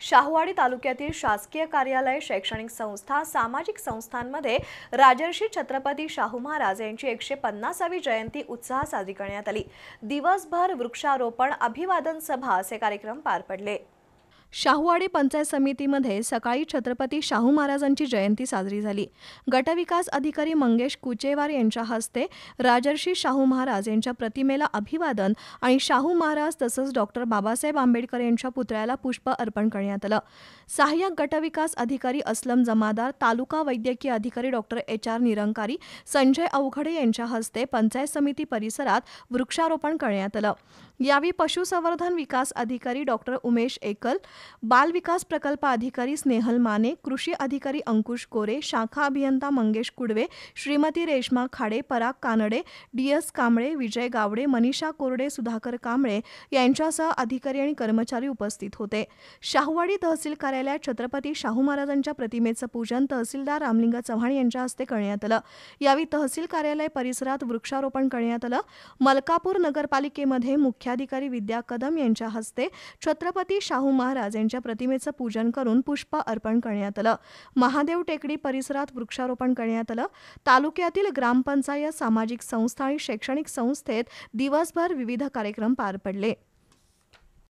शाहूवाडी तालुक्यातील शासकीय कार्यालय, शैक्षणिक संस्था, सामाजिक संस्थांमध्ये राजर्षी छत्रपती शाहू महाराज यांची 150वी जयंती उत्साहात साजरी करण्यात आली। दिवसभर वृक्षारोपण, अभिवादन सभा असे कार्यक्रम पार पडले। शाहूवाडी पंचायत समितीमध्ये सकाळी छत्रपती शाहू महाराजांची जयंती साजरी झाली। गटविकास अधिकारी मंगेश कुचेवार यांच्या हस्ते राजर्षी शाहू महाराज यांच्या प्रतिमेला अभिवादन आणि शाहू महाराज तसंच डॉक्टर बाबासाहेब आंबेडकर यांच्या पुतळ्याला पुष्प अर्पण करण्यात आलं। सहाय्यक गटविकास अधिकारी असलम जमादार, तालुका वैद्यकीय अधिकारी डॉक्टर HR निरंकारी, संजय अवघडे यांच्या हस्ते पंचायत समिती परिसरात वृक्षारोपण करण्यात आलं। यावेळी पशुसंवर्धन विकास अधिकारी डॉक्टर उमेश एकल, बाल विकास प्रकल्प अधिकारी स्नेहल माने, कृषी अधिकारी अंकुश कोरे, शाखा अभियंता मंगेश कुडवे, श्रीमती रेश्मा खाडे, पराग कानडे, DS कांबळे, विजय गावडे, मनीषा कोरडे, सुधाकर कांबळे यांच्यासह अधिकारी आणि कर्मचारी उपस्थित होते। शाहूवाडी तहसील कार्यालयात छत्रपती शाहू महाराजांच्या प्रतिमेचं पूजन तहसीलदार रामलिंग चव्हाण यांच्या हस्ते करण्यात आलं। यावेळी तहसील कार्यालय परिसरात वृक्षारोपण करण्यात आलं। मलकापूर नगरपालिकेमध्ये मुख्याधिकारी विद्या कदम यांच्या हस्ते छत्रपती शाहू महाराज यांच्या प्रतिमेचं पूजन करून पुष्प अर्पण करण्यात आलं। महादेव टेकडी परिसरात वृक्षारोपण करण्यात आलं। तालुक्यातील ग्रामपंचायत, सामाजिक संस्था आणि शैक्षणिक संस्थेत दिवसभर विविध कार्यक्रम पार पडले।